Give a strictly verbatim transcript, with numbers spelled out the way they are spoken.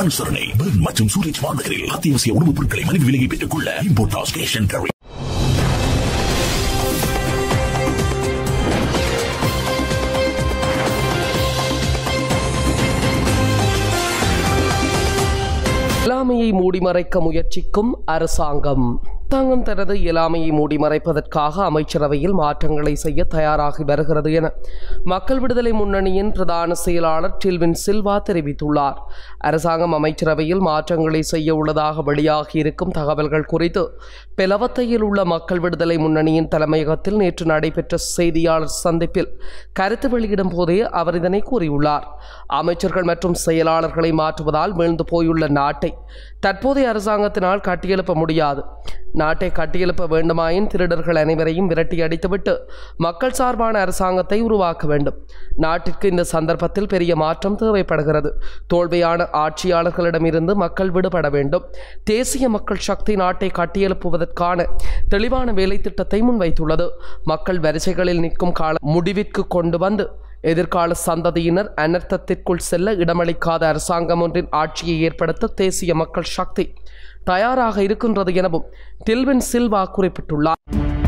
அனுசரணை மற்றும் சூரஜ் வானகரில் அத்தியாவசிய உணவுப் பொருட்களை மலிவு விலையை பெற்றுக் கொள்ள இம்போர்ட்டாஸ் கேஷ் அண்ட் கேரி. இயலாமையை மூடிமறைக்க முயற்சிக்கும் அரசாங்கம். அரசாங்கம் தனது இயலாமையை மூடிமறைப்பதற்காக அமைச்சரவையில் மாற்றங்களை செய்ய தயாராகி வருகிறது என மக்கள் விடுதலை முன்னணியின் பிரதான செயலாளர் டில்வின் சில்வா தெரிவித்துள்ளார். அரசாங்கம் அமைச்சரவையில் மாற்றங்களை செய்ய உள்ளதாக வெளியாகியிருக்கும் தகவல்கள் குறித்து பெலவத்தையில் உள்ள மக்கள் விடுதலை முன்னணியின் தலைமையகத்தில் நேற்று நடைபெற்ற செய்தியாளர் சந்திப்பில் கருத்து வெளியிடும் போதே அவர் இதனை கூறியுள்ளார். அமைச்சர்கள் மற்றும் செயலாளர்களை மாற்றுவதால் வீழ்ந்து போயுள்ள நாட்டை தற்போதைய அரசாங்கத்தினால் கட்டியெழுப்ப முடியாது. நாட்டை கட்டியெழுப்ப வேண்டுமாயின் திருடர்கள் அனைவரையும் விரட்டி அடித்துவிட்டு மக்கள் சார்பான அரசாங்கத்தை உருவாக்க வேண்டும். நாட்டிற்கு இந்த சந்தர்ப்பத்தில் பெரிய மாற்றம் தேவைப்படுகிறது. தோல்வியான ஆட்சியாளர்களிடமிருந்து மக்கள் விடுபட வேண்டும். தேசிய மக்கள் சக்தி நாட்டை கட்டியெழுப்புவதற்கான தெளிவான வேலை திட்டத்தை முன்வைத்துள்ளது. மக்கள் வரிசைகளில் நிற்கும் கால முடிவிற்கு கொண்டு வந்து எதிர்கால சந்ததியினர் அனர்த்தத்திற்குள் செல்ல இடமளிக்காத அரசாங்கம் ஒன்றின் ஆட்சியை ஏற்படுத்த தேசிய மக்கள் சக்தி தயாராக இருக்கின்றது எனவும் டில்வின் சில்வா குறிப்பிட்டுள்ளார்.